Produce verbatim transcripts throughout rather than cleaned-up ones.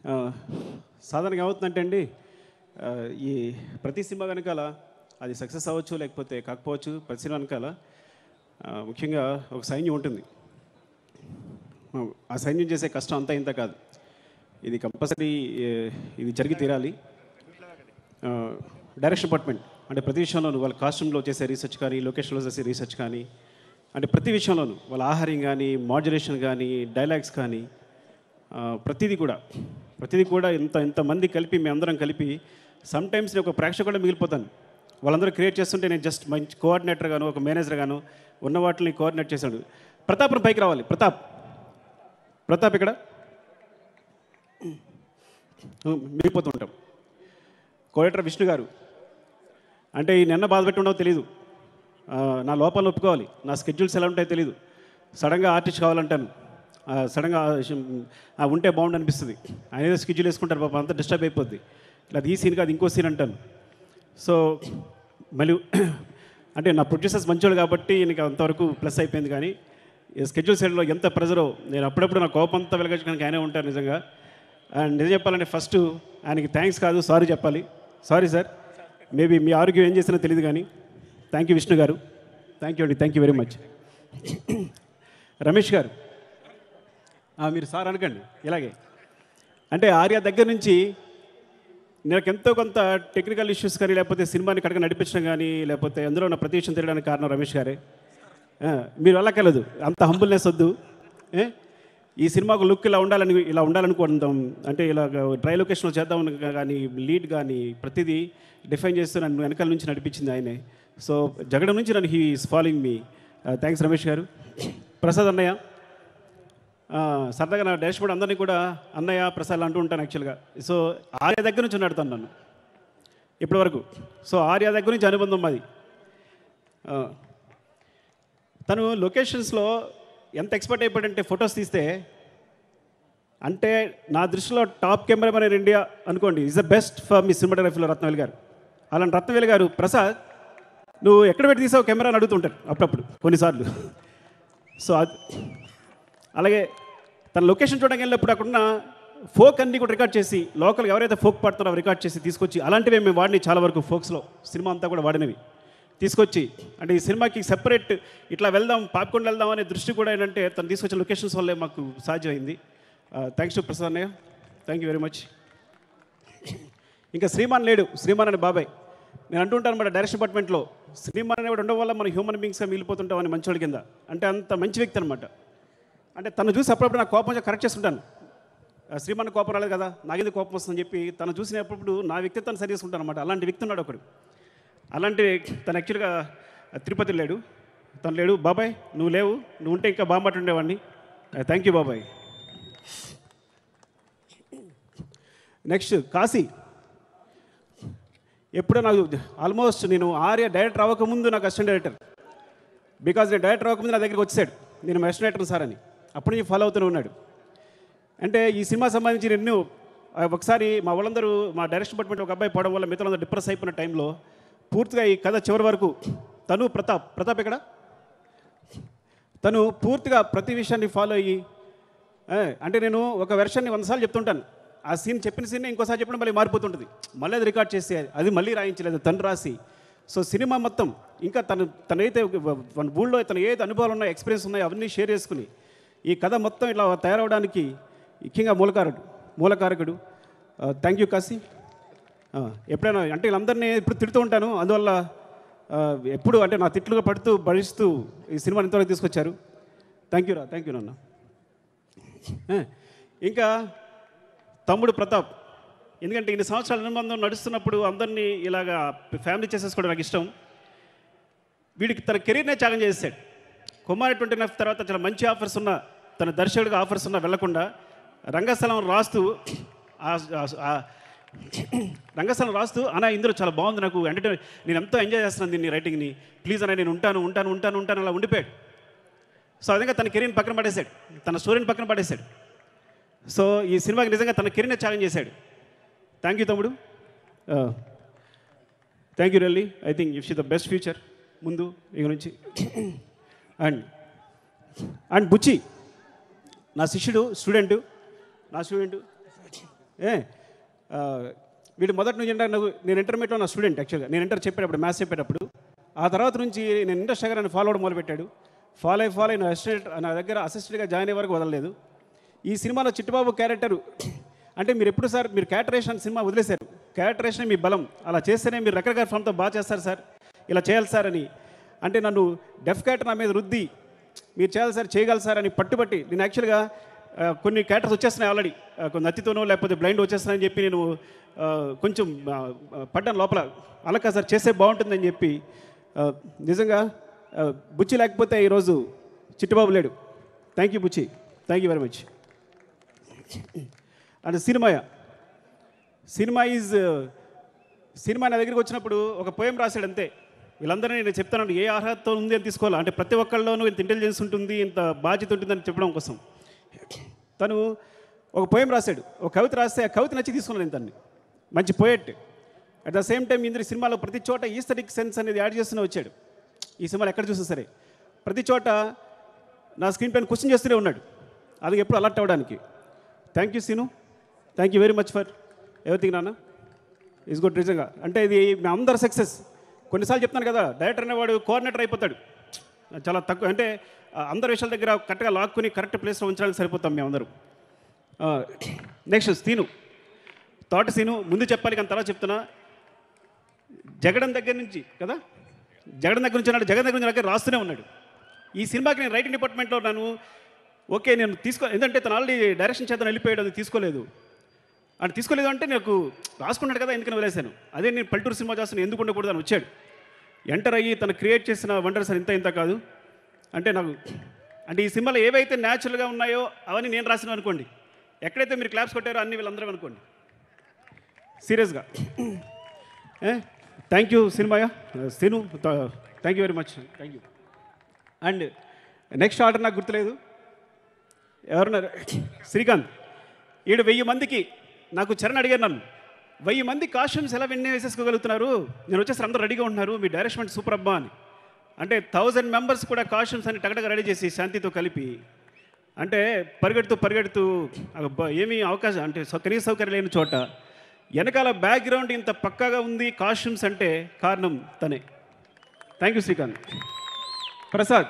సాధారణంగా ఏమవుతుందంటే అండి, ఈ ప్రతి సినిమా వెనకాల అది సక్సెస్ అవ్వచ్చు లేకపోతే కాకపోవచ్చు, ప్రతి సినిమా వెనకాల ముఖ్యంగా ఒక సైన్యం ఉంటుంది. ఆ సైన్యం చేసే కష్టం అంతా ఇంత కాదు, ఇది కంపల్సరీ ఇది జరిగి తీరాలి. డైరెక్షన్ డిపార్ట్మెంట్ అంటే ప్రతి విషయంలోనూ వాళ్ళ కాస్ట్యూమ్లో చేసే రీసెర్చ్ కానీ, లొకేషన్లో చేసే రీసెర్చ్ కానీ, అంటే ప్రతి విషయంలోనూ వాళ్ళ ఆహార్యం కానీ, మాడ్యులేషన్ కానీ, డైలాగ్స్ కానీ, ప్రతిదీ కూడా ప్రతిదీ కూడా ఇంత ఇంతమంది కలిపి మేమందరం కలిపి సమ్టైమ్స్ నేను ఒక ప్రేక్షకుడు మిగిలిపోతాను. వాళ్ళందరూ క్రియేట్ చేస్తుంటే నేను జస్ట్ మంచి కోఆర్డినేటర్ గాను, ఒక మేనేజర్ గాను ఉన్న వాటిని కోఆర్డినేట్ చేశాడు. ప్రతాప్ను పైకి రావాలి. ప్రతాప్ ప్రతాప్ ఇక్కడ మిగిలిపోతుంటాం. కోఆర్డినేటర్ విష్ణు గారు అంటే ఈ నిన్న బాధ పెట్టి ఉండవు తెలియదు, నా లోపాలను ఒప్పుకోవాలి, నా స్కెడ్యూల్స్ ఎలా ఉంటాయో తెలియదు. సడన్గా ఆర్టిస్ట్ కావాలంటాను, సడన్గా ఉంటే బాగుండు అనిపిస్తుంది. ఆయన ఏదో స్కెడ్యూల్ వేసుకుంటారు, పాపం అంతా డిస్టర్బ్ అయిపోద్ది. ఇలా ఈ సీన్ కాదు ఇంకో సీన్ అంటాను. సో మళ్ళీ అంటే నా ప్రొడ్యూసర్స్ మంచోళ్ళు కాబట్టి నీకు అంతవరకు ప్లస్ అయిపోయింది. కానీ స్కెడ్యూల్ సైడ్లో ఎంత ప్రెజరో నేను అప్పుడప్పుడు నా కోపం అంతా వెలగడానికి ఆయనే ఉంటారు నిజంగా. అండ్ నిజం చెప్పాలంటే ఫస్ట్ ఆయనకి థ్యాంక్స్ కాదు సారీ చెప్పాలి. సారీ సార్, మేబీ మీ ఆరోగ్యం ఏం చేసినా తెలియదు కానీ thank you Vishnu garu, thank you అండి, thank you very much. Ramesh garu మీరు సార్ అనకండి ఇలాగే. అంటే ఆర్య దగ్గర నుంచి నాకు ఎంతో కొంత టెక్నికల్ ఇష్యూస్ కానీ లేకపోతే సినిమాని కడగ నడిపించడం కానీ లేకపోతే అందులో ఉన్న ప్రతి విషయం తెలియడానికి కారణం రమేష్ గారే. మీరు వెళ్ళక్కర్లేదు, అంత హంబుల్నెస్ వద్దు. ఈ సినిమాకు లుక్ ఇలా ఉండాలని ఇలా ఉండాలనుకుంటాం, అంటే ఇలా డ్రై లొకేషన్లో చేద్దాం కానీ లీడ్ కానీ ప్రతిదీ డిఫైన్ చేస్తూ నన్ను వెనకాల నుంచి నడిపించింది ఆయనే. సో జగడం నుంచి నన్ను he is following me. Thanks Ramesh garu. Prasad అన్నయ్య సరదాగా నా డాష్ బోర్డ్ అందరినీ కూడా అన్నయ్య ప్రసాద్ అంటూ ఉంటాను యాక్చువల్గా. సో ఆర్య దగ్గర నుంచి నడుతాను నన్ను ఇప్పటి వరకు. సో ఆర్య దగ్గర నుంచి అనుబంధం మాది. తను లొకేషన్స్లో ఎంత ఎక్స్పర్ట్ అయిపోయాడంటే ఫొటోస్ తీస్తే అంటే నా దృష్టిలో టాప్ కెమెరామెన్ ఇన్ ఇండియా అనుకోండి, is the best for me సినిమాటోగ్రఫీలో రత్నవేల్ గారు. అలాంటి రత్నవేల్ గారు ప్రసాద్ నువ్వు ఎక్కడ పెట్టి తీసావు కెమెరా అని అడుగుతుంటారు అప్పుడప్పుడు కొన్నిసార్లు. సో అది అలాగే తన లొకేషన్ చూడడానికి వెళ్ళినప్పుడు అక్కడున్న ఫోక్ అన్నీ కూడా రికార్డ్ చేసి లోకల్ ఎవరైతే ఫోక్ పాడుతున్నారో రికార్డ్ చేసి తీసుకొచ్చి అలాంటివి మేము వాడిని చాలా వరకు ఫోక్స్లో సినిమా అంతా కూడా వాడినవి తీసుకొచ్చి అంటే ఈ సినిమాకి సెపరేట్ ఇట్లా వెళ్దాం పాప్కొండ వెళ్దాం అనే దృష్టి కూడా ఏంటంటే తను తీసుకొచ్చిన లొకేషన్స్ వల్లే మాకు సాధ్యమైంది. థ్యాంక్స్ టు ప్రసాద్ అన్నయ్య, థ్యాంక్ యూ వెరీ మచ్. ఇంకా శ్రీమాన్ లేడు, శ్రీమాన్ అనే బాబాయ్. నేను అంటుంటాను మన డైరెక్షన్ డిపార్ట్మెంట్లో శ్రీమాన్ అనేవాడు ఉండడం వల్ల మన హ్యూమన్ బీయింగ్స్గా మిగిలిపోతుంటామని మంచోడి కింద. అంటే అంత మంచి వ్యక్తి అనమాట. అంటే తను చూసి అప్పుడప్పుడు నాకు కోపం కరెక్ట్ చేస్తుంటాను. శ్రీమాన్ కోపం రాలేదు కదా నాకేది కోపం వస్తుందని చెప్పి తను చూసినప్పుడు నా వ్యక్తిత్వాన్ని సరి చేసుకుంటాను అనమాట. అలాంటి వ్యక్తి ఉన్నాడు ఒకడు. అలాంటి తను యాక్చువల్గా తిరుపతి లేడు, తను లేడు. బాబాయ్ నువ్వు లేవు, నువ్వు ఉంటే ఇంకా బాగా ఉండేవాడిని. థ్యాంక్ యూ బాబాయ్. నెక్స్ట్ కాశీ. ఎప్పుడో నాకు ఆల్మోస్ట్ నేను ఆర్య డైరెక్టర్ అవ్వకముందు నాకు అసిస్టెంట్ డైరెక్టర్, బికాజ్ నేను డైరెక్టర్ అవ్వకముందు నా దగ్గరికి వచ్చాడు నేను అసిస్టెంట్ డైరెక్టర్ సార్ అని. అప్పటి నుంచి ఫాలో అవుతూనే ఉన్నాడు. అంటే ఈ సినిమా సంబంధించి నేను ఒకసారి మా వాళ్ళందరూ మా డైరెక్షన్ డిపార్ట్మెంట్ ఒక అబ్బాయి పోవడం వల్ల మిగతా డిప్రెస్ అయిపోయిన టైంలో పూర్తిగా ఈ కథ చివరి వరకు తను ప్రతాప్ ప్రతాప్ ఇక్కడ తను పూర్తిగా ప్రతి విషయాన్ని ఫాలో అయ్యి అంటే నేను ఒక వెర్షన్ని వందసార్లు చెప్తుంటాను, ఆ సీన్ చెప్పిన సీన్ ఇంకోసారి చెప్పడం మళ్ళీ మారిపోతుంటుంది, మళ్ళీ అది రికార్డ్ చేసి అది మళ్ళీ రాయించలేదు తను రాసి. సో సినిమా మొత్తం ఇంకా తను తనైతే మన ఊళ్ళో తను ఏదైతే అనుభవాలు ఉన్నాయో ఎక్స్పీరియన్స్ ఉన్నాయో అవన్నీ షేర్ చేసుకుని ఈ కథ మొత్తం ఇట్లా తయారవడానికి ముఖ్యంగా మూలకారుడు మూలకారకుడు. Thank you Kasi. ఎప్పుడైనా అంటే వీళ్ళందరినీ ఇప్పుడు తిడుతూ ఉంటాను, అందువల్ల ఎప్పుడు అంటే నా తిట్లుగా పడుతూ భరిస్తూ ఈ సినిమాని ఇంతవరకు తీసుకొచ్చారు. థ్యాంక్ యూ రా, థ్యాంక్ యూ నాన్న. ఇంకా తమ్ముడు ప్రతాప్, ఎందుకంటే ఇన్ని సంవత్సరాల అనుబంధం నడుస్తున్నప్పుడు అందరినీ ఇలాగా ఫ్యామిలీ చేసేసుకోవడం నాకు ఇష్టం. వీడికి తన కెరీర్నే త్యాగం చేశాడు. కుమారి ట్వంటీ నైన్ తర్వాత చాలా మంచి ఆఫర్స్ ఉన్న తన దర్శకుడిగా ఆఫర్స్ ఉన్నా వెళ్లకుండా రంగస్థలం రాస్తూ రంగస్థలం రాస్తూ అన్న ఇందులో చాలా బాగుంది, నాకు ఎంటర్టైన్ నేను ఎంతో ఎంజాయ్ చేస్తున్నాను దీన్ని రైటింగ్ని, ప్లీజ్ అన్న నేను ఉంటాను ఉంటాను ఉంటాను ఉంటాను అలా ఉండిపోయాడు. సో ఆ విధంగా తన కెరీర్ని పక్కన పడేశాడు, తన స్టోరీని పక్కన పడేశాడు. సో ఈ సినిమాకి నిజంగా తన కెరీర్నే త్యాగం చేశాడు. థ్యాంక్ యూ తమ్ముడు, thank you really. I think if she the best future ముందు ఇక నుంచి. అండ్ అండ్ బుచ్చి నా శిష్యుడు, స్టూడెంటు, నా స్టూడెంటు ఏ వీడు మొదటి నుంచి ఇంటర్ నేను ఇంటర్మీడియట్లో నా స్టూడెంట్ యాక్చువల్గా నేను ఇంటర్ చెప్పేటప్పుడు మ్యాథ్స్ చెప్పేటప్పుడు ఆ తర్వాత నుంచి నేను ఇంట్రెస్ట్ నన్ను ఫాలో అవ్వడం మొదలుపెట్టాడు. ఫాలో అయి ఫాలో అయి నా అసిస్టెంట్ నా దగ్గర అసిస్టెంట్గా జాయిన్ అయ్యే వరకు వదలలేదు. ఈ సినిమాలో చిట్టుబాబు క్యారెక్టరు అంటే మీరు ఎప్పుడు సార్ మీరు క్యారెక్టరేషన్ సినిమా వదిలేశారు, క్యారెక్టరేషన్ మీ బలం, అలా చేస్తేనే మీరు రకరకాల ఫామ్తో బాగా చేస్తారు సార్, ఇలా చేయాలి సార్ అని అంటే నన్ను డెఫ్ క్యారెక్టర్ నా మీద రుద్ది మీరు చేయాలి సార్ చేయగలరు సార్ అని పట్టుబట్టి నేను యాక్చువల్గా కొన్ని క్యారెక్టర్స్ వచ్చేస్తున్నాయి ఆల్రెడీ కొన్ని నత్తితోనో లేకపోతే బ్లైండ్ వచ్చేస్తున్నాయని చెప్పి నేను కొంచెం పడ్డాను లోపల. అలా కాదు సార్ చేస్తే బాగుంటుందని చెప్పి నిజంగా బుచ్చి లేకపోతే ఈరోజు చిట్టుబాబు లేడు. Thank you Buchi, thank you very much. And సినిమాయ సినిమా ఈజ్ సినిమా నా దగ్గరికి వచ్చినప్పుడు ఒక పోయం రాశాడు అంతే. వీళ్ళందరినీ నేను చెప్తాను ఏ అర్హతతో ఉంది అని తీసుకోవాలి అంటే ప్రతి ఒక్కళ్ళలోనూ ఇంత ఇంటెలిజెన్స్ ఉంటుంది ఇంత బాధ్యత ఉంటుందని చెప్పడం కోసం తను ఒక పోయం రాశాడు, ఒక కవిత రాస్తే ఆ కవిత నచ్చి తీసుకున్నాను నేను తన్ని. మంచి poet. At the same time Indra సినిమాలో ప్రతి చోట ఈస్థెటిక్ సెన్స్ అనేది యాడ్ చేస్తూనే వచ్చాడు. ఈ సినిమాలో ఎక్కడ చూసినా సరే ప్రతి చోట నా స్క్రీన్ పైన క్వశ్చన్ చేస్తూనే ఉన్నాడు, అది ఎప్పుడు అలర్ట్ అవ్వడానికి. Thank you Seenu, thank you very much for everything నాన్న. ఈజ్ గుడ్ నిజంగా అంటే ఇది మీ అందరు సక్సెస్. కొన్నిసార్లు చెప్తాను కదా డైరెక్టర్ అనేవాడు కోఆర్డినేటర్ అయిపోతాడు చాలా తక్కువ, అంటే అందరి విషయాల దగ్గర కరెక్ట్గా లాక్కుని కరెక్ట్ ప్లేస్లో ఉంచడానికి సరిపోతాం మేమందరం. నెక్స్ట్ సీను తోట సీను ముందు చెప్పాలి కానీ తర్వాత చెప్తున్నా. జగడం దగ్గర నుంచి కదా జగడం దగ్గర నుంచి ఉన్నాడు, జగన్ దగ్గర నుంచి దగ్గర రాస్తూనే ఉన్నాడు. ఈ సినిమాకి నేను రైటింగ్ డిపార్ట్మెంట్లో నన్ను ఓకే నేను తీసుకో ఎందుకంటే తను ఆల్రెడీ డైరెక్షన్ చేద్దాం వెళ్ళిపోయాడు, అది తీసుకోలేదు అని తీసుకోలేదు అంటే నాకు రాసుకున్నాడు కదా ఎందుకని వదిలేశాను. అదే నేను పల్లెటూరు సినిమా చేస్తాను ఎందుకు ఉండకూడదు అని వచ్చాడు. ఎంటర్ అయ్యి తను క్రియేట్ చేసిన వండర్స్ ఇంత ఇంత కాదు అంటే నాకు అంటే ఈ సినిమాలో ఏవైతే న్యాచురల్గా ఉన్నాయో అవన్నీ నేను రాసినా అనుకోండి, ఎక్కడైతే మీరు క్లాప్స్ కొట్టారో అన్ని వీళ్ళందరూ అనుకోండి సీరియస్గా. థ్యాంక్ యూ సినిమాయా Seenu, thank you very much, thank you. And next order నాకు గుర్తులేదు ఎవరున్నారు, శ్రీకాంత్. ఈడు వెయ్యి మందికి నాకు చరణ్ అడిగారు నన్ను వెయ్యి మంది కాస్ట్యూమ్స్ ఎలా వెన్నే వేసేసుకోగలుగుతున్నారు, నేను వచ్చేసరి అందరూ రెడీగా ఉంటున్నారు మీ డైరెక్షన్ సూపర్ అబ్బా అని. అంటే థౌజండ్ మెంబర్స్ కూడా కాస్ట్యూమ్స్ అని టగటగా రెడీ చేసి శాంతితో కలిపి అంటే పరిగెడుతూ పరిగెడుతూ ఏమీ అవకాశం అంటే కనీస సౌకర్యం లేని చోట వెనకాల బ్యాక్గ్రౌండ్ ఇంత పక్కాగా ఉంది కాస్ట్యూమ్స్ అంటే కారణం తనే. Thank you Srikanth. ప్రసాద్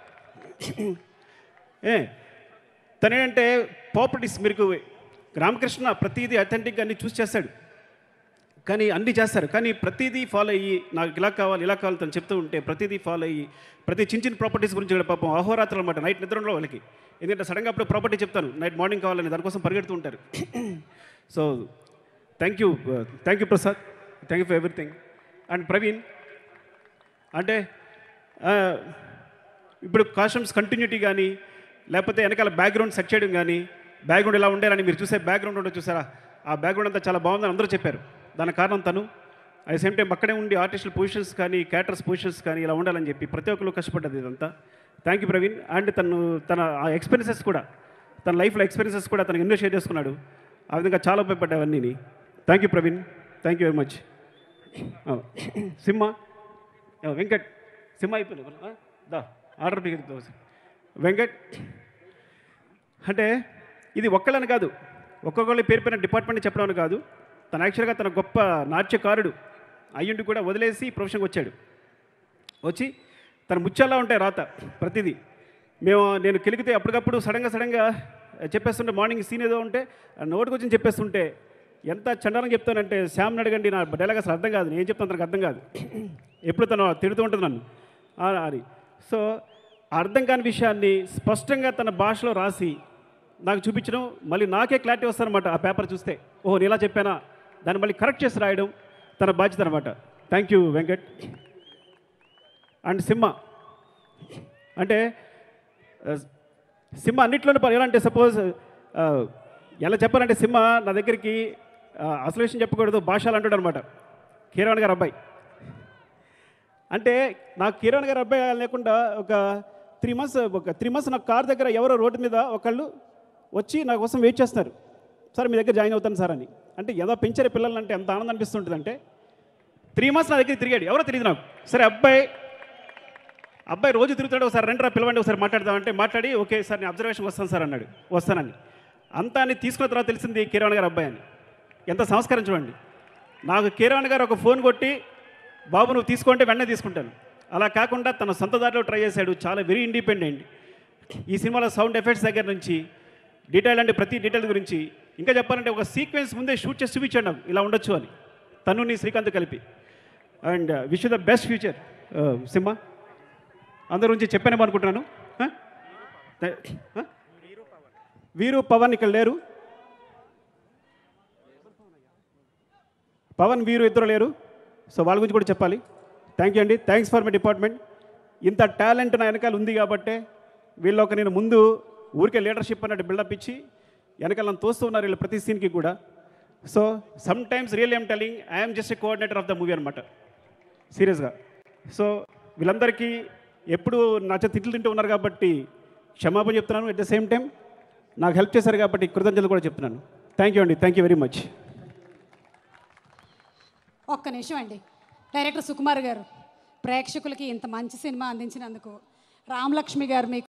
ఏ తనేంటే ప్రాపర్టీస్ మీకు రామకృష్ణ ప్రతిదీ అథెంటిక్గా అన్ని చూసి చేస్తాడు కానీ అన్నీ చేస్తారు కానీ ప్రతిదీ ఫాలో అయ్యి నాకు ఇలా కావాలి ఇలా కావాలి తను చెప్తూ ఉంటే ప్రతిదీ ఫాలో అయ్యి ప్రతి చిన్న చిన్న ప్రాపర్టీస్ గురించి కూడా పాపం అహోరాత్రులు అనమాట నైట్ నిద్రలో వాళ్ళకి ఎందుకంటే సడన్గా అప్పుడు ప్రాపర్టీ చెప్తాను నైట్ మార్నింగ్ కావాలని దానికోసం పరిగెడుతూ ఉంటారు. So thank you thank you Prasad, thank you for everything. And Praveen అంటే ఇప్పుడు కాస్ట్యూమ్స్ కంటిన్యూటీ కానీ లేకపోతే వెనకాల బ్యాక్గ్రౌండ్ సెట్ చేయడం కానీ బ్యాక్గ్రౌండ్ ఇలా ఉండేరని మీరు చూసే బ్యాక్గ్రౌండ్ ఉండదు చూసారా ఆ బ్యాక్గ్రౌండ్ అంతా చాలా బాగుందని అందరూ చెప్పారు. దానికి కారణం తను. అట్ సేమ్ టైం అక్కడే ఉండి ఆర్టిస్టుల పొజిషన్స్ కానీ క్యారెక్టర్స్ పొజిషన్స్ కానీ ఇలా ఉండాలని చెప్పి ప్రతి ఒక్కరు కష్టపడ్డది ఇదంతా. Thank you Praveen. అండ్ తను తన ఆ ఎక్స్పీరియన్సెస్ కూడా తన లైఫ్లో ఎక్స్పీరియన్సెస్ కూడా తనకు ఎన్నో షేర్ చేసుకున్నాడు. ఆ విధంగా చాలా ఉపయోగపడ్డావన్నీ. Thank you Praveen, thank you very much. Simha Venkat Simha అయిపోయింది దా ఆర్డర్ వెంకట్ అంటే ఇది ఒక్కళ్ళని కాదు ఒక్కొక్కళ్ళు పేరు పైన డిపార్ట్మెంట్ చెప్పడం కాదు. తను యాక్చువల్గా తన గొప్ప నాట్యకారుడు అయ్యుండి కూడా వదిలేసి ప్రొఫెషన్కి వచ్చాడు. వచ్చి తన ముత్యాలా ఉంటాయి రాత ప్రతిదీ. మేము నేను కెలిగితే అప్పటికప్పుడు సడన్గా సడన్గా చెప్పేస్తుంటే మార్నింగ్ సీన్ ఏదో ఉంటే నోటికి వచ్చి చెప్పేస్తుంటే ఎంత చండాలని చెప్తానంటే శ్యామ్ని అడగండి నా డైలాగ్ అసలు అర్థం కాదు, నేను చెప్తాను తనకు అర్థం కాదు. ఎప్పుడు తను తిడుతూ ఉంటుంది నన్ను అని. సో అర్థం కాని విషయాన్ని స్పష్టంగా తన భాషలో రాసి నాకు చూపించడం మళ్ళీ నాకే క్లారిటీ వస్తారనమాట ఆ పేపర్ చూస్తే. ఓహో నేను ఇలా చెప్పానా దాన్ని మళ్ళీ కరెక్ట్ చేసి రాయడం తన బాధ్యత అనమాట. Thank you Venkat. And Simha అంటే సింహ అన్నింటిలోనే ఎలా అంటే సపోజ్ ఎలా చెప్పాలంటే సింహ నా దగ్గరికి అసలు విషయం చెప్పకూడదు భాషలు అంటాడు అనమాట. కీరవాణి గారు అబ్బాయి అంటే నాకు కీరవాణి గారు అబ్బాయి లేకుండా ఒక త్రీ మంత్స్ ఒక త్రీ మంత్స్ నా కార్ దగ్గర ఎవరో రోడ్డు మీద ఒకళ్ళు వచ్చి నా కోసం వెయిట్ చేస్తున్నారు. సార్ మీ దగ్గర జాయిన్ అవుతాను సార్ అని. అంటే ఏదో పెంచరే పిల్లలు అంటే ఎంత ఆనందం అనిపిస్తుంటుంది అంటే త్రీ మంత్స్ నా దగ్గర తిరిగాడు. ఎవరో తెలియదు నాకు. సరే అబ్బాయి అబ్బాయి రోజు తిరుగుతాడు, ఒకసారి రండి రా పిలవండి ఒకసారి మాట్లాడదామంటే మాట్లాడి ఓకే సార్ నేను అబ్జర్వేషన్ వస్తాను సార్ అన్నాడు. వస్తానని అంతా అని తీసుకున్న తర్వాత తెలిసింది కీరవాణి గారు అబ్బాయి అని. ఎంత సంస్కారం చూడండి. నాకు కీరవాణి గారు ఒక ఫోన్ కొట్టి బాబు నువ్వు తీసుకుంటే వెంటనే తీసుకుంటాను, అలా కాకుండా తన సొంత దారిలో ట్రై చేశాడు. చాలా వెరీ ఇండిపెండెంట్. ఈ సినిమాలో సౌండ్ ఎఫెక్ట్స్ దగ్గర నుంచి డీటెయిల్ అంటే ప్రతి డీటెయిల్ గురించి, ఇంకా చెప్పాలంటే ఒక సీక్వెన్స్ ముందే షూట్ చేసి చూపించాడు నాకు ఇలా ఉండొచ్చు అని, తను నీ శ్రీకాంత్ కలిపి. And wish the best future Simha. అందరి గురించి చెప్పానేమో అనుకుంటున్నాను. వీరు పవన్ ఇక్కడ లేరు, పవన్ వీరు ఇద్దరు లేరు, సో వాళ్ళ గురించి కూడా చెప్పాలి. థ్యాంక్ యూ అండి, థ్యాంక్స్ ఫర్ మై డిపార్ట్మెంట్. ఇంత టాలెంట్ నా వెనకాల ఉంది కాబట్టే వీళ్ళొక నేను ముందు ఊరికే లీడర్షిప్ అన్నట్టు బిల్డప్ ఇచ్చి వెనకాల నన్ను తోస్తూ ఉన్నారు వీళ్ళు ప్రతి సీన్కి కూడా. So sometimes real I'm telling I'm just a coordinator of the movie అనమాట, సీరియస్గా. సో వీళ్ళందరికీ ఎప్పుడు నా చేత తిట్లు తింటూ ఉన్నారు కాబట్టి క్షమాపణ చెప్తున్నాను. ఎట్ ద సేమ్ టైం నాకు హెల్ప్ చేశారు కాబట్టి కృతజ్ఞతలు కూడా చెప్తున్నాను. థ్యాంక్ యూ అండి, థ్యాంక్ యూ వెరీ మచ్. ఒక్క నిమిషం అండి. డైరెక్టర్ సుకుమార్ గారు ప్రేక్షకులకి ఇంత మంచి సినిమా అందించినందుకు రామలక్ష్మి గారు మీకు